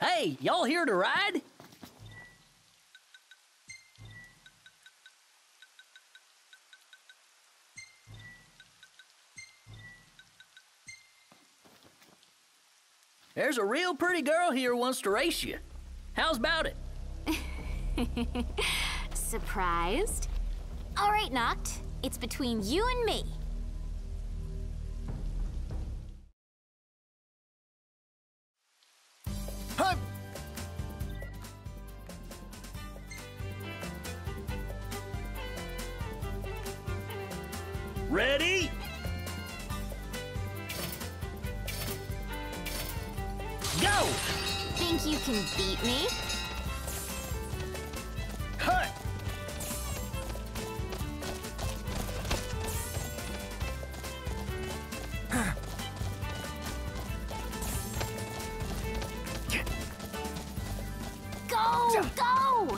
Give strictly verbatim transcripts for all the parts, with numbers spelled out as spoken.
Hey, y'all here to ride? There's a real pretty girl here wants to race you. How's about it? Surprised? All right, Noct. It's between you and me. Huh? Ready? Go! Think you can beat me? Huh? Go! Go!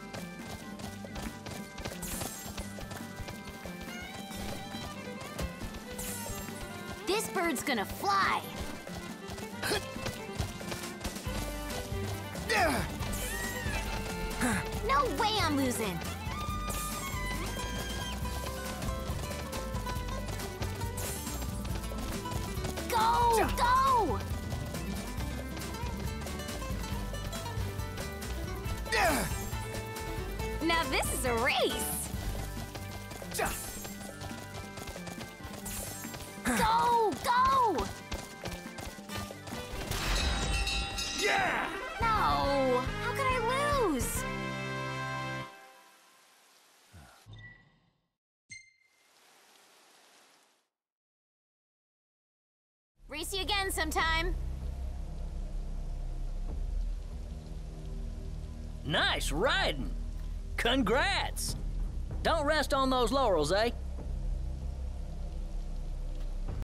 This bird's gonna fly. No way I'm losing. Go! Go! Now this is a race. Go! Go! Yeah! No! How could I lose? Race you again sometime. Nice riding. Congrats. Don't rest on those laurels, eh?